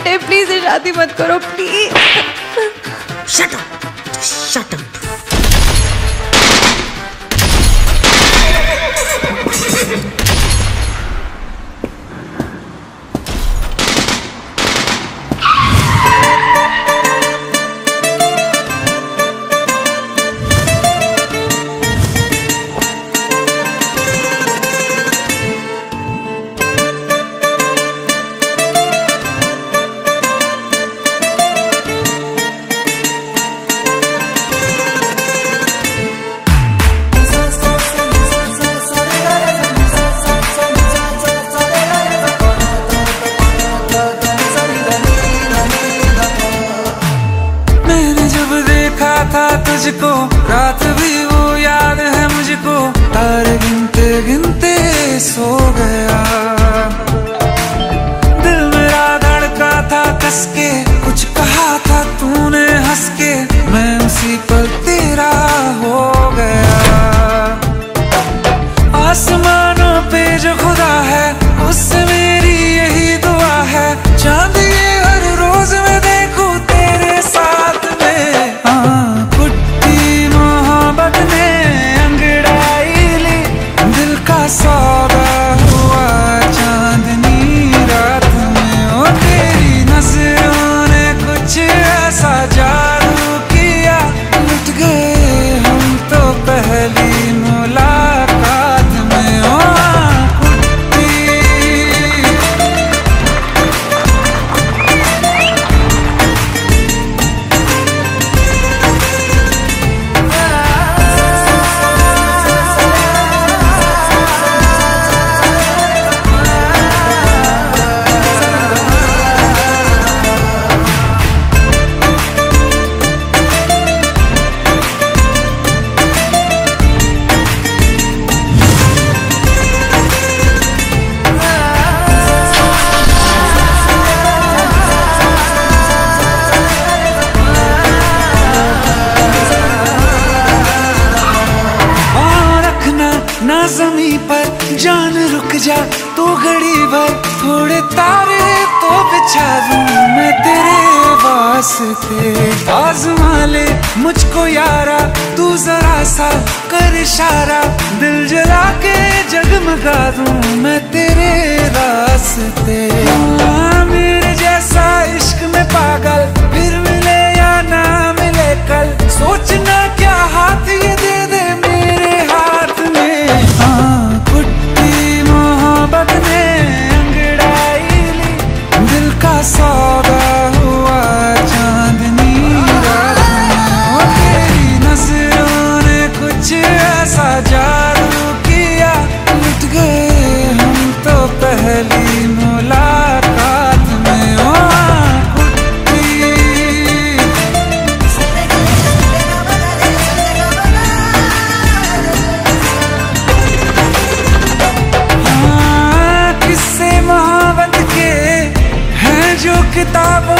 बेटे प्लीज ये शादी मत करो please. Shut up, shut up. तुझको रात भी वो याद है मुझको, तारे गिनते गिनते सो गया। दिल मेरा धड़का था कस के, कुछ कहा था तूने हंस के, मैं उसी पर तेरा हो गया। आसमानों पे जो खुदा है उससे मेरी यही दुआ है, चांद ये हर रोज मैं देखूं तेरे साथ में। सौदा हुआ चांदनी रात में, ओ तेरी नजरों ने कुछ ऐसा जादू किया, लुट गए हम तो पहली मुलाकात में। ओ ना ज़मीं पर जान रुक जा तू घड़ी भर, थोड़े तारे तो बिछा दूं मैं तेरे वास्ते। आज़मा ले मुझको यारा तू जरा सा कर इशारा, दिल जला के जगमगा दूं मैं तेरे रास्ते। मेरे जैसा इश्क में पागल फिर मिले या ना मिले कल, सोचना क्या हाथ ये दे दे मेरे हाथ में। कुट्टी मोहब्बत ने अंगड़ाई ली, दिल का सौदा हुआ चांदनी रात में। तेरी नजरों ने कुछ ऐसा जादू किया, लुट गए हम तो पहली मुलाकात में। किताबों